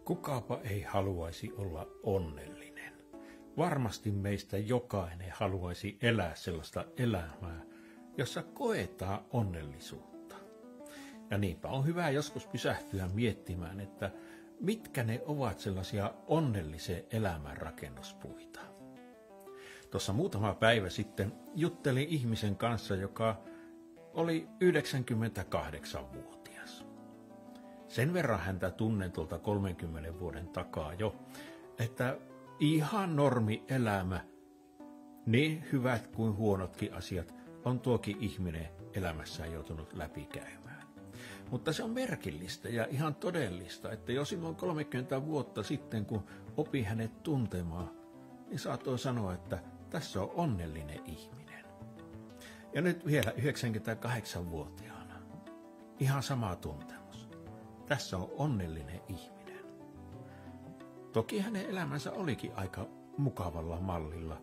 Kukapa ei haluaisi olla onnellinen. Varmasti meistä jokainen haluaisi elää sellaista elämää, jossa koetaan onnellisuutta. Ja niinpä on hyvä joskus pysähtyä miettimään, että mitkä ne ovat sellaisia onnellisen elämän rakennuspuita. Tuossa muutama päivä sitten juttelin ihmisen kanssa, joka oli 98-vuotias. Sen verran häntä tunnen tuolta 30 vuoden takaa jo, että ihan normi elämä, niin hyvät kuin huonotkin asiat, on tuokin ihminen elämässään joutunut läpikäymään. Mutta se on merkillistä ja ihan todellista, että jo silloin 30 vuotta sitten, kun opi hänet tuntemaan, niin saattoi sanoa, että tässä on onnellinen ihminen. Ja nyt vielä 98-vuotiaana. Ihan sama tuntemus. Tässä on onnellinen ihminen. Toki hänen elämänsä olikin aika mukavalla mallilla.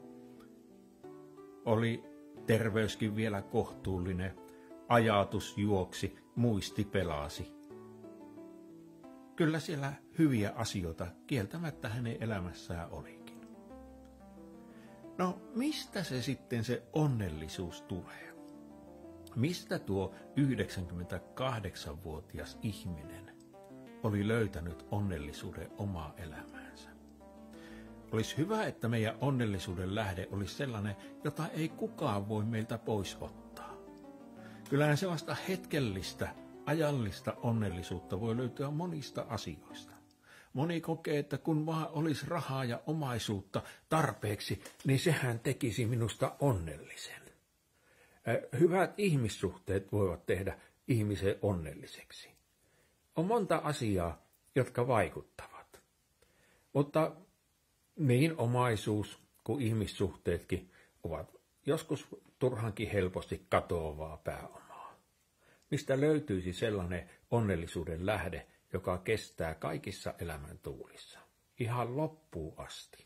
Oli terveyskin vielä kohtuullinen, ajatus juoksi, muisti pelasi. Kyllä siellä hyviä asioita kieltämättä hänen elämässään olikin. No, mistä se sitten se onnellisuus tulee? Mistä tuo 98-vuotias ihminen oli löytänyt onnellisuuden omaa elämäänsä? Olisi hyvä, että meidän onnellisuuden lähde olisi sellainen, jota ei kukaan voi meiltä pois ottaa. Kyllähän sellaista hetkellistä, ajallista onnellisuutta voi löytyä monista asioista. Moni kokee, että kun vaan olisi rahaa ja omaisuutta tarpeeksi, niin sehän tekisi minusta onnellisen. Hyvät ihmissuhteet voivat tehdä ihmisen onnelliseksi. On monta asiaa, jotka vaikuttavat. Mutta niin omaisuus kuin ihmissuhteetkin ovat joskus turhankin helposti katoavaa pääomaa. Mistä löytyisi sellainen onnellisuuden lähde, joka kestää kaikissa elämän tuulissa, ihan loppuun asti.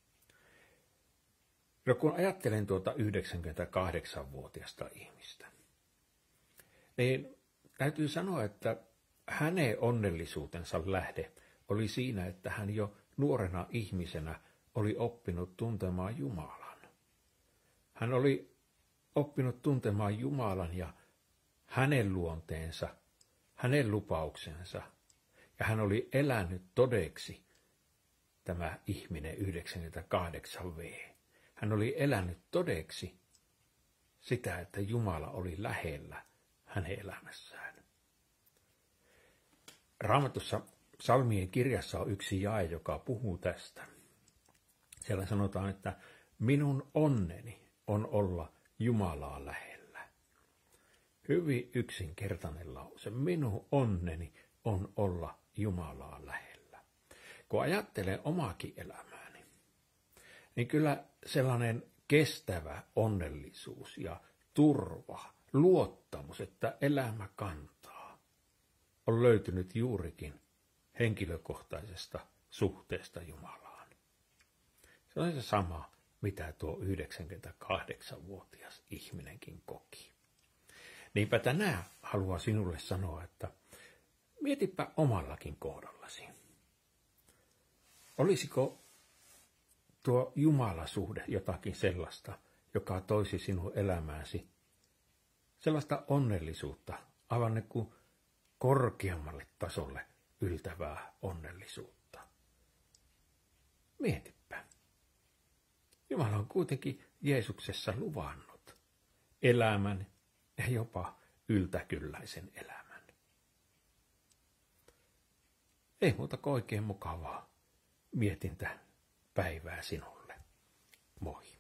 No kun ajattelen tuota 98-vuotiasta ihmistä, niin täytyy sanoa, että hänen onnellisuutensa lähde oli siinä, että hän jo nuorena ihmisenä oli oppinut tuntemaan Jumalan. Hän oli oppinut tuntemaan Jumalan ja hänen luonteensa, hänen lupauksensa, ja hän oli elänyt todeksi, tämä ihminen 98V. Hän oli elänyt todeksi sitä, että Jumala oli lähellä hänen elämässään. Raamatussa Psalmien kirjassa on yksi jae, joka puhuu tästä. Siellä sanotaan, että minun onneni on olla Jumalaa lähellä. Hyvin yksinkertainen lause. Minun onneni on olla Jumalaa lähellä. Kun ajattelen omaakin elämääni, niin kyllä sellainen kestävä onnellisuus ja turva, luottamus, että elämä kantaa, on löytynyt juurikin henkilökohtaisesta suhteesta Jumalaan. Se on se sama, mitä tuo 98-vuotias ihminenkin koki. Niinpä tänään haluan sinulle sanoa, että mietipä omallakin kohdallasi. Olisiko tuo Jumalasuhde jotakin sellaista, joka toisi sinun elämääsi sellaista onnellisuutta, aivan niin kuin korkeammalle tasolle yltävää onnellisuutta? Mietipä. Jumala on kuitenkin Jeesuksessa luvannut elämän ja jopa yltäkylläisen elämän. Ei muuta kuin oikein mukavaa mietintäpäivää sinulle. Moi.